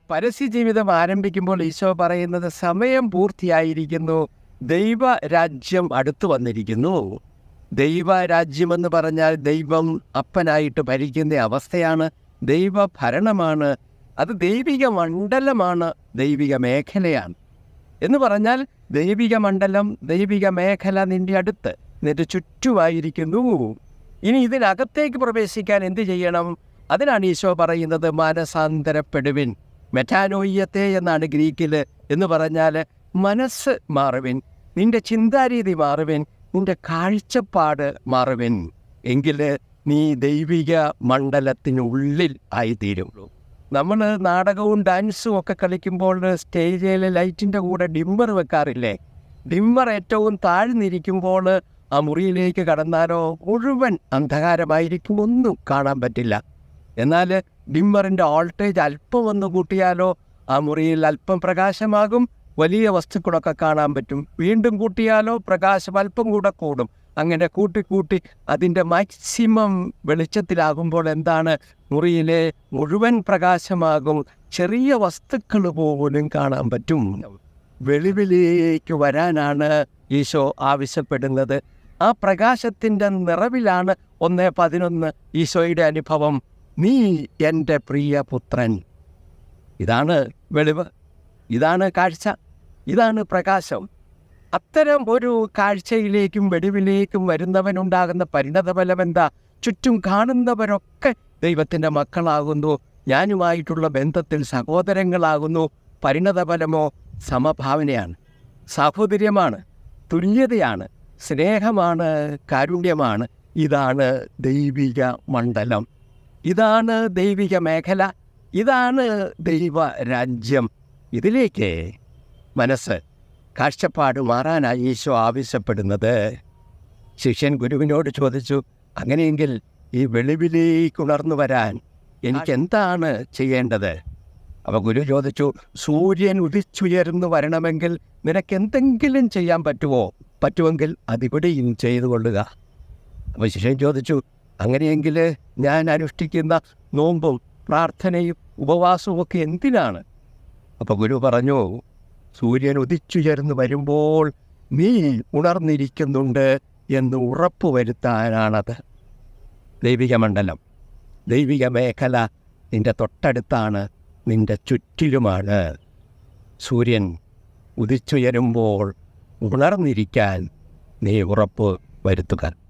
പരസ്യജീവിതം ആരംഭിക്കുമ്പോൾ ഈശോ പറയുന്നത് സമയം പൂർത്തിയായിരിക്കുന്നു, ദൈവരാജ്യം അടുത്തു വന്നിരിക്കുന്നു. ദൈവരാജ്യമെന്ന് പറഞ്ഞാൽ ദൈവം അപ്പനായിട്ട് ഭരിക്കുന്ന അവസ്ഥയാണ്, ദൈവഭരണമാണ്, അത് ദൈവിക മണ്ഡലമാണ്, ദൈവിക മേഖലയാണ്. എന്ന് പറഞ്ഞാൽ ദൈവിക മണ്ഡലം, ദൈവിക മേഖല നിൻ്റെ അടുത്ത്, നിൻ്റെ ചുറ്റുമായിരിക്കുന്നു. ഇനി ഇതിനകത്തേക്ക് പ്രവേശിക്കാൻ എന്ത് ചെയ്യണം? അതിനാണ് ഈശോ പറയുന്നത് മാനസാന്തരപ്പെടുവിൻ. മെറ്റാനോയ്യത്തെ എന്നാണ് ഗ്രീക്കിൽ. എന്ന് പറഞ്ഞാൽ മനസ്സ് മാറുവിൻ, നിൻ്റെ ചിന്താരീതി മാറുവിൻ, നിൻ്റെ കാഴ്ചപ്പാട് മാറുവിൻ. എങ്കിൽ നീ ദൈവിക മണ്ഡലത്തിനുള്ളിൽ ആയിത്തീരുള്ളൂ. നമ്മൾ നാടകവും ഡാൻസും ഒക്കെ കളിക്കുമ്പോൾ സ്റ്റേജിൽ ലൈറ്റിൻ്റെ കൂടെ ഡിമ്മർ വെക്കാറില്ലേ? ഡിമ്മർ ഏറ്റവും താഴ്ന്നിരിക്കുമ്പോൾ ആ മുറിയിലേക്ക് കടന്നാലോ മുഴുവൻ അന്ധകാരമായിരിക്കും, ഒന്നും കാണാൻ പറ്റില്ല. എന്നാൽ ഡിമ്മറിൻ്റെ വോൾട്ടേജ് അല്പം ഒന്ന് കൂട്ടിയാലോ ആ മുറിയിൽ അല്പം പ്രകാശമാകും, വലിയ വസ്തുക്കളൊക്കെ കാണാൻ പറ്റും. വീണ്ടും കൂട്ടിയാലോ പ്രകാശം അല്പം കൂടെ കൂടും. അങ്ങനെ കൂട്ടി അതിൻ്റെ മാക്സിമം വെളിച്ചത്തിലാകുമ്പോൾ എന്താണ്, മുറിയിലെ മുഴുവൻ പ്രകാശമാകും, ചെറിയ വസ്തുക്കൾ പോലും കാണാൻ പറ്റും. വെളിവിലേക്ക് വരാനാണ് ഈശോ ആവശ്യപ്പെടുന്നത്. ആ പ്രകാശത്തിൻ്റെ നിറവിലാണ് 1:11 ഈശോയുടെ അനുഭവം. നീ എൻ്റെ പ്രിയ പുത്രൻ. ഇതാണ് വെളിവ്, ഇതാണ് കാഴ്ച, ഇതാണ് പ്രകാശം. അത്തരം ഒരു കാഴ്ചയിലേക്കും വെളിവിലേക്കും വരുന്നവനുണ്ടാകുന്ന പരിണതഫലം എന്താ? ചുറ്റും കാണുന്നവരൊക്കെ ദൈവത്തിൻ്റെ മക്കളാകുന്നു, ഞാനുമായിട്ടുള്ള ബന്ധത്തിൽ സഹോദരങ്ങളാകുന്നു. പരിണതഫലമോ സമഭാവനയാണ്, സാഹോദര്യമാണ്, തുല്യതയാണ്, സ്നേഹമാണ്, കാരുണ്യമാണ്. ഇതാണ് ദൈവിക മണ്ഡലം, ഇതാണ് ദൈവിക മേഖല, ഇതാണ് ദൈവരാജ്യം. ഇതിലേക്ക് മനസ്സ്, കാഴ്ചപ്പാട് മാറാനായി ഈശോ ആവശ്യപ്പെടുന്നത്. ശിഷ്യൻ ഗുരുവിനോട് ചോദിച്ചു, അങ്ങനെയെങ്കിൽ ഈ വെളിവിലേക്ക് ഉണർന്നു വരാൻ എനിക്കെന്താണ് ചെയ്യേണ്ടത്? അപ്പോൾ ഗുരു ചോദിച്ചു, സൂര്യൻ ഉദിച്ചുയർന്നു വരണമെങ്കിൽ നിനക്കെന്തെങ്കിലും ചെയ്യാൻ പറ്റുമെങ്കിൽ അതിവിടെയും ചെയ്തു കൊള്ളുക. അപ്പോൾ ശിഷ്യൻ ചോദിച്ചു, അങ്ങനെയെങ്കിൽ ഞാൻ അനുഷ്ഠിക്കുന്ന നോമ്പും പ്രാർത്ഥനയും ഉപവാസവും ഒക്കെ എന്തിനാണ്? അപ്പോൾ ഗുരു പറഞ്ഞു, സൂര്യൻ ഉദിച്ചുയർന്നു വരുമ്പോൾ നീ ഉണർന്നിരിക്കുന്നുണ്ട് എന്ന് ഉറപ്പുവരുത്താനാണത്. ദൈവിക മണ്ഡലം, ദൈവിക മേഖല നിൻ്റെ തൊട്ടടുത്താണ്, നിൻ്റെ ചുറ്റിലുമാണ്. സൂര്യൻ ഉദിച്ചുയരുമ്പോൾ ഉണർന്നിരിക്കാൻ നീ ഉറപ്പ് വരുത്തുക.